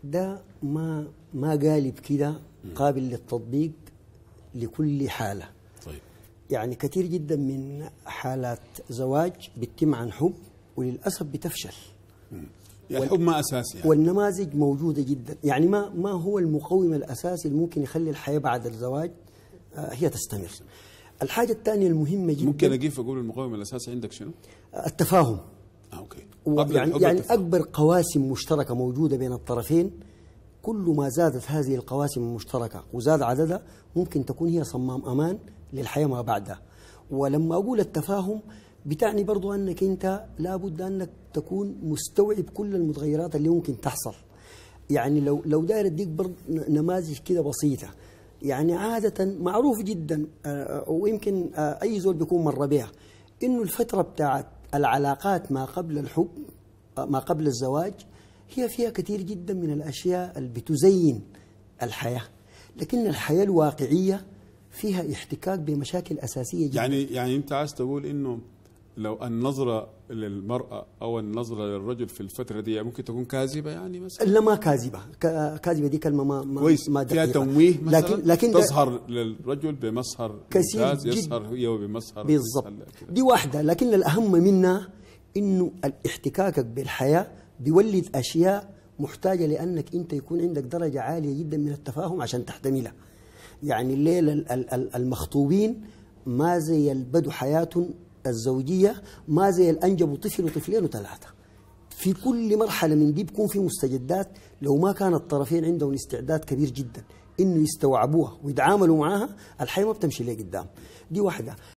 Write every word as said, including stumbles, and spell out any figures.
ده ما ما قالب كده قابل للتطبيق لكل حالة. طيب. يعني كثير جدا من حالات زواج بتتم عن حب وللأسف بتفشل. يعني الحب ما أساسي يعني. والنماذج موجودة جدا. يعني ما ما هو المقوم الأساسي اللي ممكن يخلي الحياة بعد الزواج آه هي تستمر. الحاجة الثانية المهمة جدا، ممكن أجيب أقول المقوم الأساسي عندك شنو؟ التفاهم. آه أوكي. يعني يعني أكبر قواسم مشتركة موجودة بين الطرفين، كل ما زادت هذه القواسم المشتركة وزاد عددها ممكن تكون هي صمام أمان للحياة ما بعدها. ولما أقول التفاهم بتعني برضو أنك أنت لابد أنك تكون مستوعب كل المتغيرات اللي ممكن تحصل. يعني لو لو داير أديك برضو نماذج كده بسيطة، يعني عادة معروف جدا ويمكن أي زول بيكون مر بها إنه الفترة بتاعت العلاقات ما قبل الحب ما قبل الزواج هي فيها كثير جدا من الأشياء اللي بتزين الحياة، لكن الحياة الواقعية فيها احتكاك بمشاكل أساسية جدا. يعني يعني أنت عايز تقول إنه لو النظرة للمرأة أو النظرة للرجل في الفترة دي ممكن تكون كاذبة يعني مثلا؟ لا ما كاذبة، كاذبة دي كلمة ما ما كويس ما فيها تمويه مثلا، لكن لكن تظهر للرجل بمظهر ممتاز، يظهر هي بمظهر بالضبط. دي واحدة، لكن الأهم منها إنه الاحتكاكك بالحياة بيولد أشياء محتاجة لأنك أنت يكون عندك درجة عالية جدا من التفاهم عشان تحتملها. يعني الليلة المخطوبين ما زي البدو حياتهم الزوجية، ما زي الأنجبوا طفل وطفلين وثلاثة. في كل مرحلة من دي بيكون في مستجدات لو ما كان الطرفين عندهم استعداد كبير جدا إنه يستوعبوها ويتعاملوا معاها، الحياة ما بتمشي لقدام. دي واحدة.